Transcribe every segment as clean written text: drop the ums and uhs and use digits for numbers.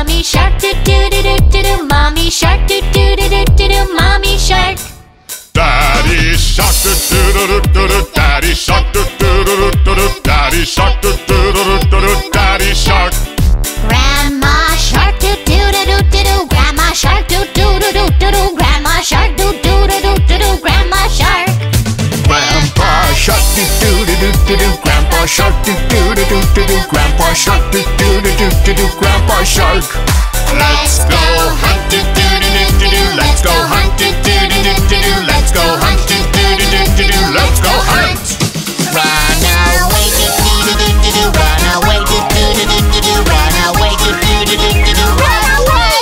Mommy shark, do do do do do do. Mommy shark, do do do do do do. Mommy shark. Daddy shark, do do do do do. Daddy shark, do do do do do. Daddy shark, do do do do do. Daddy shark. Grandma shark, do do do do do do. Grandma shark, do do do do do do. Grandma shark, do do do do do do. Grandma shark. Grandpa shark, do do do do do. Grandpa shark, do do do do do. Grandpa shark, do do do do do. Grandpa shark. Let's go hunt, do do do do do. Let's go hunt, do do do do do. Let's go hunt, do do do do do. Let's go hunt. Run away, do do do do do. Run away, do do do do do. Run away, do do do do do. Run away!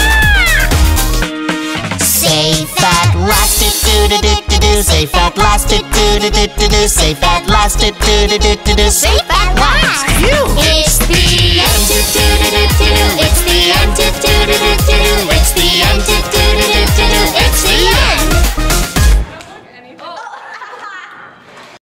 Safe at last, do do do do do. Safe at last, do do do do do. Safe at last, do do do do do. Safe at last.